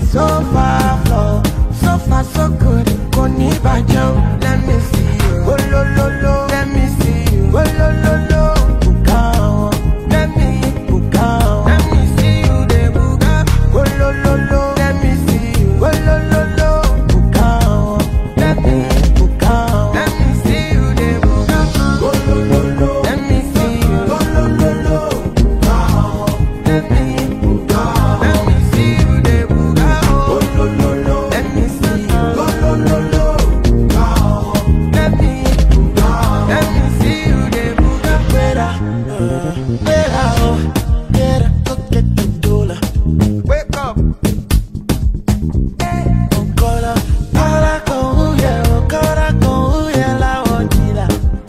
So far flow, so far so good. Koni bajo, let me see you. Oh lo lo lo, let me see you. Oh lo lo lo, bukao, let me see you de buga. Oh lo lo lo, let me see you. Oh lo lo lo, bukao, let me see you de buga. Oh lo lo lo, let me see you. Oh lo lo lo, bukao, let me see you de buga. Oh lo lo lo, let me see you. Oh lo lo lo, bukao, let me see you de buga. Better, oh, better go get the dollar. Wake up. Okola, ala con huye, okora con huye la odila.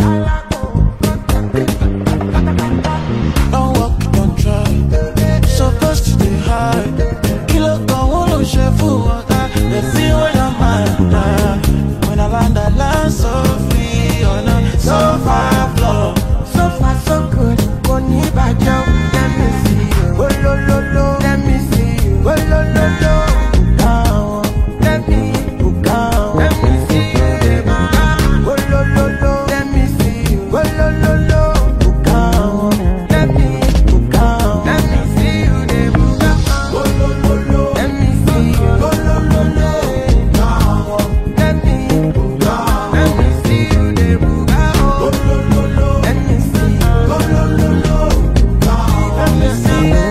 Don't walk, don't try. Supposed to be high. Kilo con uno chef water. They see where your mind are. When I land so free, oh no, so far flow, so far so good. Koni bajo, let me see you. Oh lo lo lo, let me see you. Oh lo lo lo, bukao, let me see you de buga. Oh lo lo lo, let me see you. Oh lo lo lo, bukao, let me see you de buga. Oh lo lo lo, let me see you. Oh lo lo lo, bukao, let me see you de buga. Oh lo lo lo, let me see you. Oh lo lo lo, bukao, let me see you.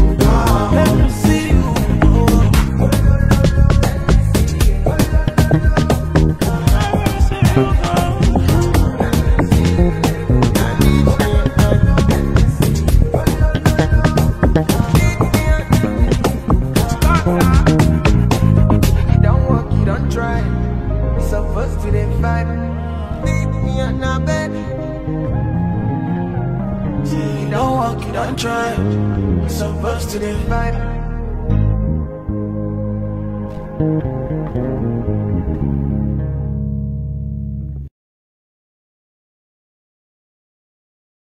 You don't walk, you don't try. We supposed to dey fight. Leave me on the bed. You don't walk, you don't try. We supposed to dey fight.